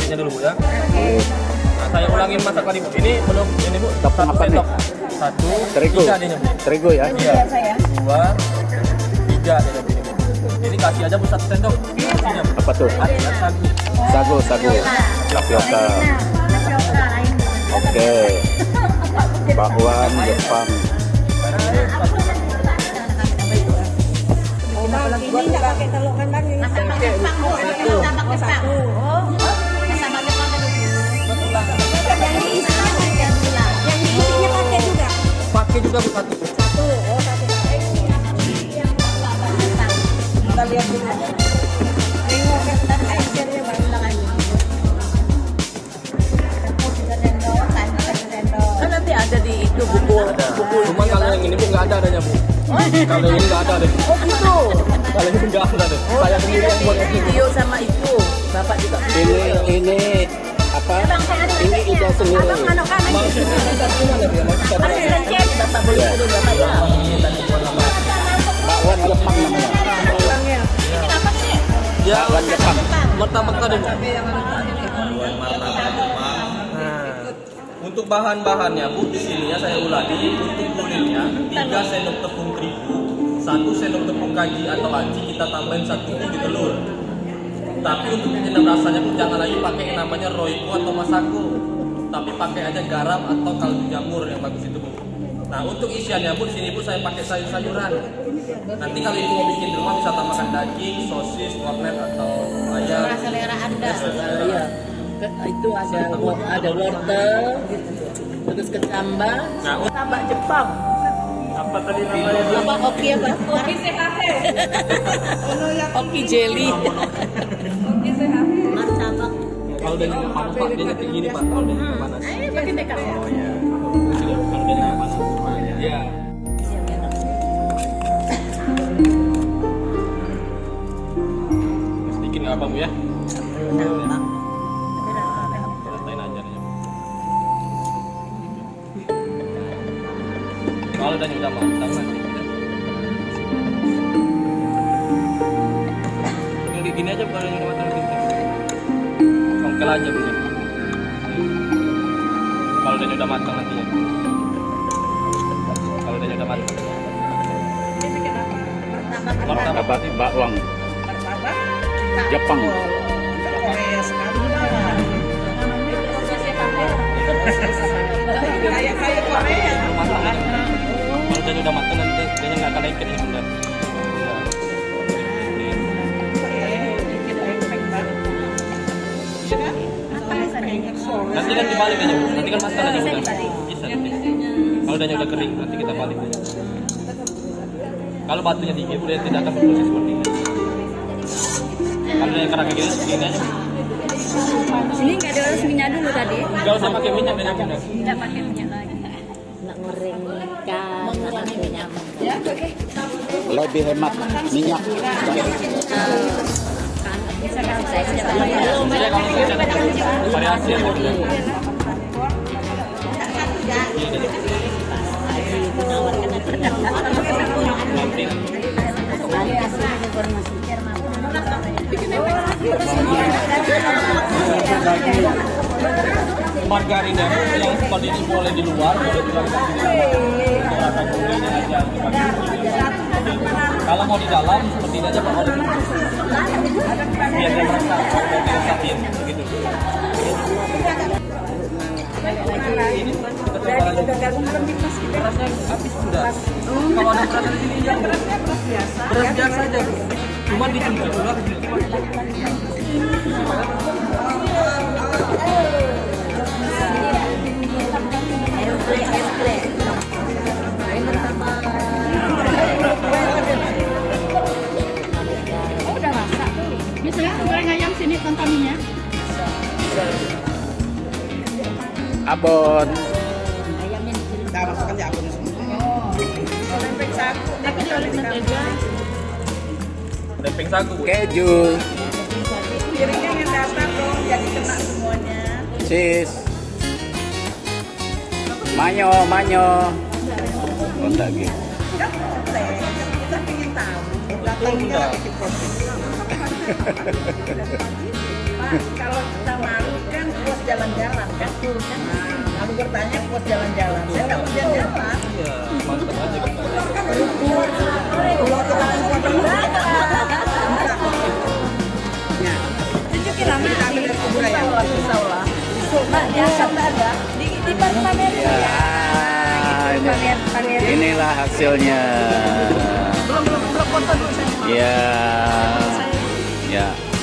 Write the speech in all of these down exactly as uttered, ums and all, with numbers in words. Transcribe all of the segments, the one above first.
kakinya dulu Bu ya. Nah, saya ulangin masak tadi Bu. Ini belum ini Bu. Tepung apa nih? Satu, Terigu. tiga dia Bu. Terigu ya. Iya. Dua, tiga dia Bu. Ini kasih aja Bu satu sendok. Kasihnya Bu. Apa tuh? Ada sagu. Sagu, sagu. Tapioka. Oke. Bakwan Jepang. Ini nggak pakai telur kan bang? Ini pakai satu. Oh, sama Jepang kan dulu. Yang diisi yang diisinya pakai juga. Pakai juga Bu satu. Satu, oh satu pakai. Kita lihat dulu. Tengok kan airnya baru lagi. Kan nanti ada di itu buku. Buku. Cuma kalau yang ini Bu nggak ada adanya Bu. Kalau ini nggak ada deh. Oh gitu. Kalau ini nggak ada deh. Saya sendiri yang buat ini. Video sama itu. Bapak juga. Ini ini apa? Ini ide sendiri. Maksudnya kita gimana dia? Maksudnya Bapak boleh dulu Bapak ya. Bakwan Jepang namanya. ya Bakwan Jepang. merta-merta deh Bu. Untuk bahan-bahannya Bu, di sini ya saya ulangi. Untuk kulitnya tiga sendok tepung terigu, satu sendok tepung kaji atau aci, kita tambahin satu biji telur. Tapi untuk penyedap rasanya Bu, jangan lagi pakai yang namanya roiko atau masako, tapi pakai aja garam atau kaldu jamur yang bagus itu Bu. Nah untuk isiannya Bu, di sini Bu saya pakai sayur-sayuran. Nanti kalau ibu mau bikin di rumah bisa tambahkan daging, sosis, kornet atau ayam. Selera Anda. Iya. Itu ada ada wortel, terus kecambah, Nah, tambah Jepang. apa tadi namanya? Apa oki apa? Oke sehahe. Oki jelly. Martabak. Kalau udah nyampe panas Pak, dia kayak gini Pak. Kalau udah nyampe panas. Ayo pakai dekat. Oh iya. Kalau udah nyampe panas. Iya. Sedikit nggak apa Bu ya? Rasain aja nih. Kalau udah udah matang nanti udah. Yang kayak gini aja kalau udah matang gitu. Ongkel aja Bu. Kalau udah udah matang nantinya. Kalau udah udah matang. Martabak Apa bakwan Jepang. Korea sekali. Kayak kayak Korea. matang aja. Kalau udah udah matang nanti dia nggak akan lengket nih bunda. Nanti kan dibalik aja Bu. Nanti kan masak aja udah. Bisa nanti. Kalau udah udah kering nanti kita balik aja. Kalau batunya dingin udah tidak akan berproses seperti ini. Kalau yang kerang kayak gini segini aja. Sini nggak ada harus minyak dulu tadi. Enggak usah pakai minyak dan bunda. Nggak pakai minyak lagi. Nak goreng ikan, mengurangi minyak. Ya oke. Lebih hemat minyak. Bisa kan saya sudah Saya kalau saya variasi ya bunda. Nanti margarinnya yang seperti ini boleh di luar, boleh di dalam. Rasa gurihnya aja. Kalau mau di dalam seperti ini aja Pak, boleh. Biar dia merasa diusahain begitu. Ini kita coba lagi. Berasnya habis sudah. Kalau ada beras di sini ya berasnya beras biasa. Beras biasa aja. Cuma dicuci dulu habis itu. Oh udah masak. Misalnya goreng ayam sini kontaminnya. Abon. Ayamnya di sini. Kita masukkan ya abonnya semua. Oh. Lempeng sagu. Tapi oleh mentega. Lempeng sagu. Keju. Piringnya yang datang dong, jadi kena semuanya. Sis. Manyo, manyo. Oh, enggak gitu. Kita ingin tahu. Datangnya bikin proses. Pak, kalau kita malu jalan-jalan kan? Nah, aku bertanya pos jalan-jalan. Saya nggak mau jalan-jalan. Iya, mantap aja kita. Kalau kita potong Tunjukin lah, kita ambil dari kubur ya. pisau lah. Mbak, biasa Mbak ada. Di di pamer Ya, ini, pamer pamer. inilah hasilnya. Belum belum belum foto dulu saya. Ya, ya.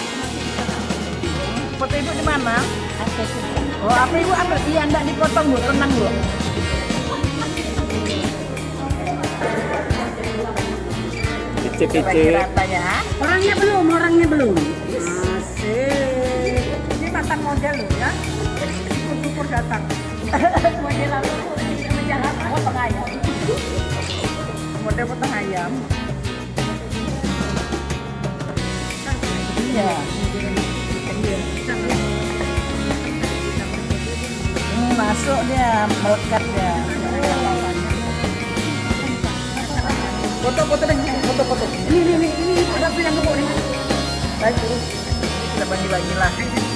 Foto ibu di mana? Ada sih. Oh, apa ibu apa? Iya, enggak dipotong bu, tenang bu. Pici-pici. Rata ya. Orangnya belum, orangnya belum. Asik. Ini mantan model loh ya. Syukur-syukur datang. Model apa? Model apa? Potong ayam. Model potong ayam. Iya. Hmm, masuk dia, melekat dia. Foto-foto deh, foto-foto. Ini, ini, ini, ini. Ada yang gemuk nih. Baik, kita bagi-bagilah.